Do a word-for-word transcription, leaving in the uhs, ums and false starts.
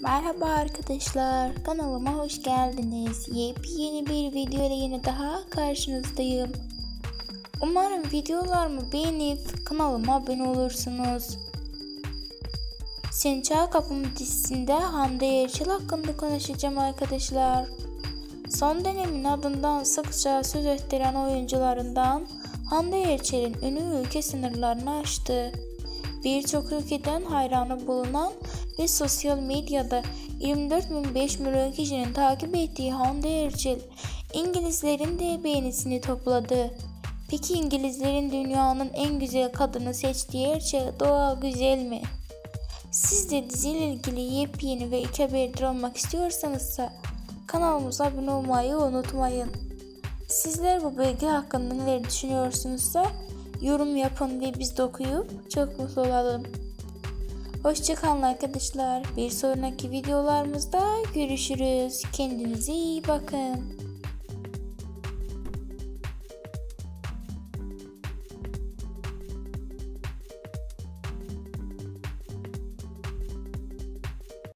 Merhaba arkadaşlar, kanalıma hoş geldiniz. Yepyeni bir video ile yine daha karşınızdayım. Umarım videolarımı beğenip kanalıma abone olursunuz. Sen Çal Kapımı dizisinde Hande Erçel hakkında konuşacağım arkadaşlar. Son dönemin adından sıkça söz ettiren oyuncularından Hande Erçel'in ünü ülke sınırlarını aştı. Birçok ülkeden hayranı bulunan ve sosyal medyada yirmi dört bin beş milyon kişinin takip ettiği Hande Erçel, İngilizlerin de beğenisini topladı. Peki İngilizlerin dünyanın en güzel kadını seçtiği Erçel doğal güzel mi? Siz de diziyle ilgili yepyeni ve ilk haberdar olmak istiyorsanız kanalımıza abone olmayı unutmayın. Sizler bu bilgi hakkında neler düşünüyorsunuzsa yorum yapın ve biz de okuyup çok mutlu olalım. Hoşçakalın arkadaşlar. Bir sonraki videolarımızda görüşürüz. Kendinize iyi bakın.